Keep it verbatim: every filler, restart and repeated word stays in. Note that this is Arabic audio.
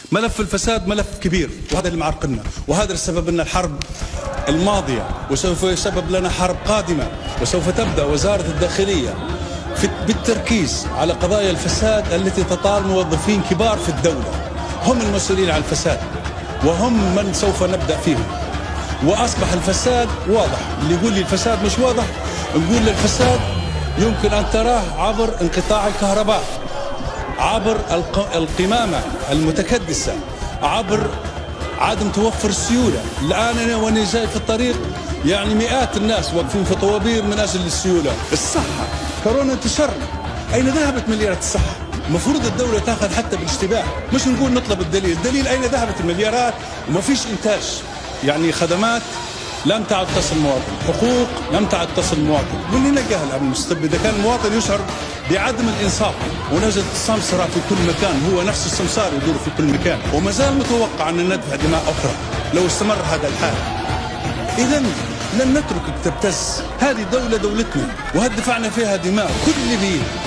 ملف الفساد ملف كبير، وهذا اللي معرقلنا، وهذا السبب لنا الحرب الماضية، وسوف يسبب لنا حرب قادمة، وسوف تبدأ وزارة الداخلية بالتركيز على قضايا الفساد التي تطال موظفين كبار في الدولة، هم المسؤولين عن الفساد وهم من سوف نبدأ فيهم. وأصبح الفساد واضح، اللي يقول لي الفساد مش واضح نقول له الفساد يمكن أن تراه عبر انقطاع الكهرباء، عبر القمامة المتكدسة، عبر عدم توفر السيولة. الآن أنا وأنا جاي في الطريق يعني مئات الناس واقفين في طوابير من أجل السيولة. الصحة، كورونا انتشر، أين ذهبت مليارات الصحة؟ المفروض الدولة تأخذ حتى بالاشتباه، مش نقول نطلب الدليل، الدليل أين ذهبت المليارات وما فيش إنتاج. يعني خدمات لم تعد تصل المواطن، حقوق لم تعد تصل المواطن. من هنا جاء الأمن المستبد. إذا كان المواطن يشعر بعدم الإنصاف ونجد السمسرة في كل مكان، هو نفس السمسار يدور في كل مكان، وما زال متوقع أن ندفع دماء أخرى لو استمر هذا الحال. إذا لن نتركك تبتز، هذه دولة دولتنا وهد دفعنا فيها دماء كل اللي بيه.